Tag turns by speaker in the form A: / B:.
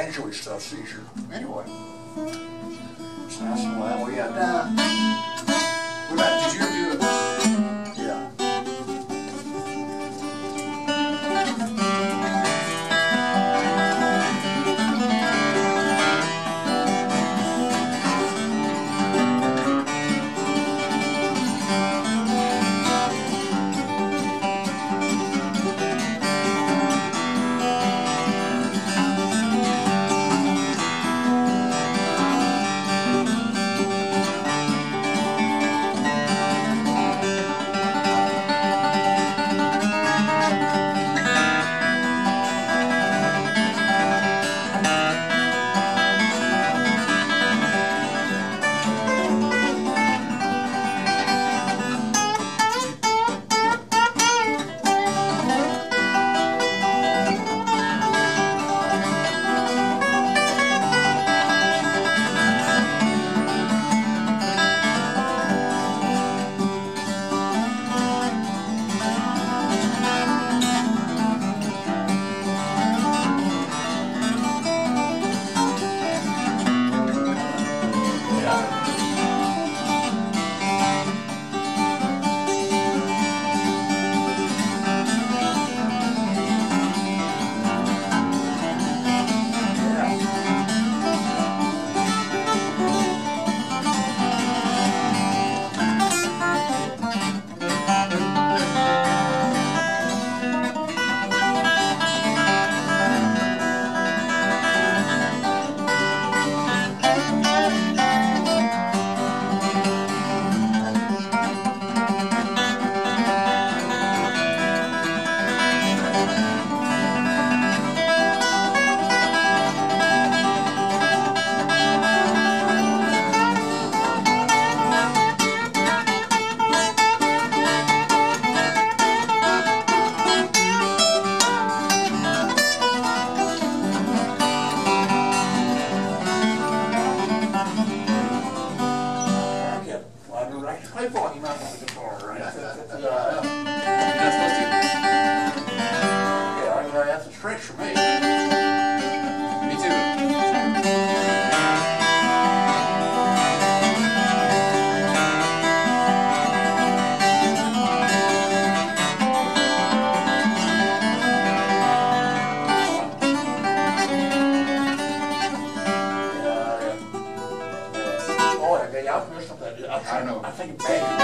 A: enjoy stuff, Caesar. Anyway, it's nice and loud. We got
B: What about, did you ever do it?
A: yeah. Play Foggy Mountain on the guitar, right?
B: You're not supposed to.
A: Yeah, I mean, that's a stretch for me.
B: Me too.
A: Oh, yeah, I missed something.
B: I know.
A: I think bad.